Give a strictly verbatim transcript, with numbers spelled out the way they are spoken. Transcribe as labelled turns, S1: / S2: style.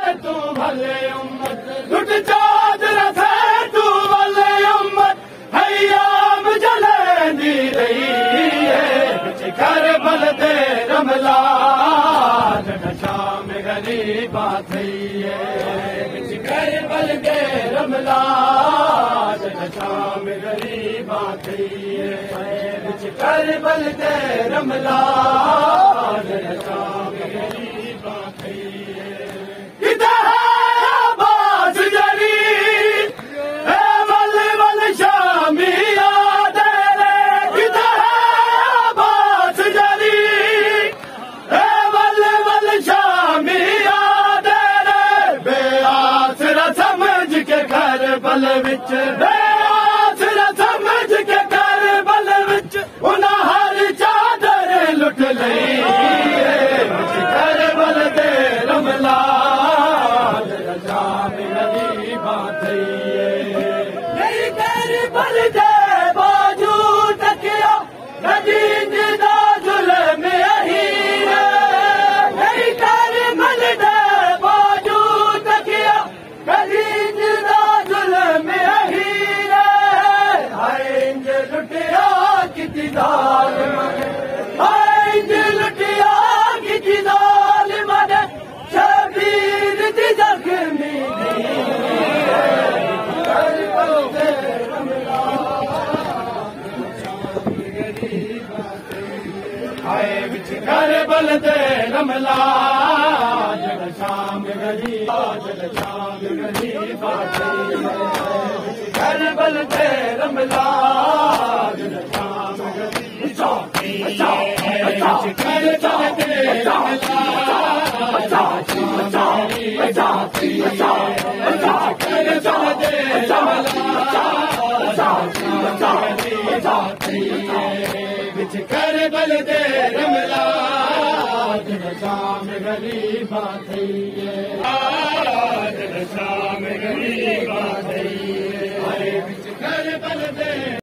S1: तू भले उम्मत लुट चादर थे तू भले उम्मत हयाम जलेंदी रही है कर बल दे रमला शाम गरीबा थी है कर बल दे रमला शाम गरीबा थी है कर बल दे रमला शाम गरीबा थी किधर है आवाज जरी ए वल वल शामी याद रे किधर है आवाज जरी ए वल वल शामी याद रे बेआसरा समझ के घर बल विच बेआसरा समझ के घर बल विच उन्हां हर चादर लुट लई घर बल दे रमला शाम गरीबा थी नहीं कर बल दे बाजू तकिया नदीज दा जुल्म अहीर नहीं कर बल दे बाजू तकिया नदीज दा जुल्म अहीर हाय इंज लुटिया किती जालिम हाय इंज लुटिया किती जालिम शबीर दी जख्मी आए बिच घर बल दे रमला जग शाम गरीबा जग शाम गरीबा घर बल दे रमला जग शाम गरीबा घर बल दे रमला कर बल दे रमला शाम गरीबा थी शाम गरीबा थी कर बल दे